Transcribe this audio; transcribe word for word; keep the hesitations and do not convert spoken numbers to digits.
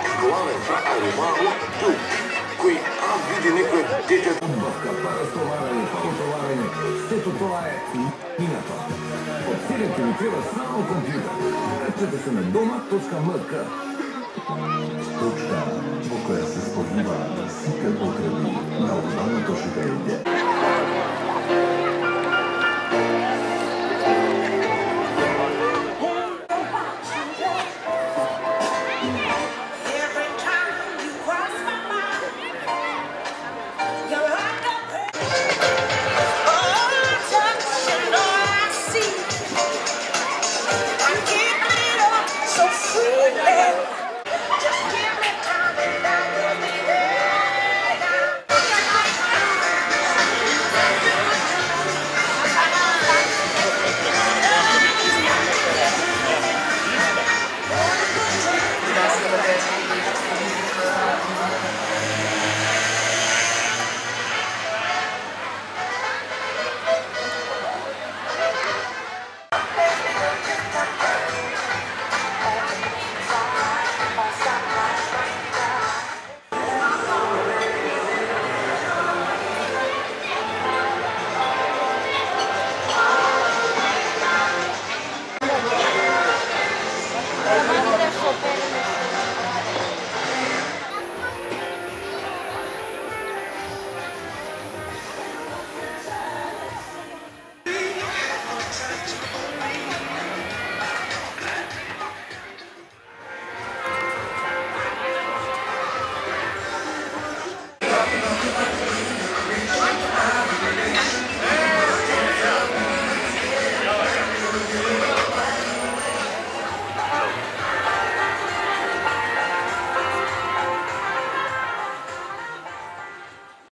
glave fra animalul tu, koji a vidi neko dete. Nabavka, parastovaranje, polutovaranje, sve to to je inato. Odsjedite mi treba samo kompjuter. Vraćate se na doma točka m k. Točka po koja se spogiva da si te potrebi na udano to šite ide.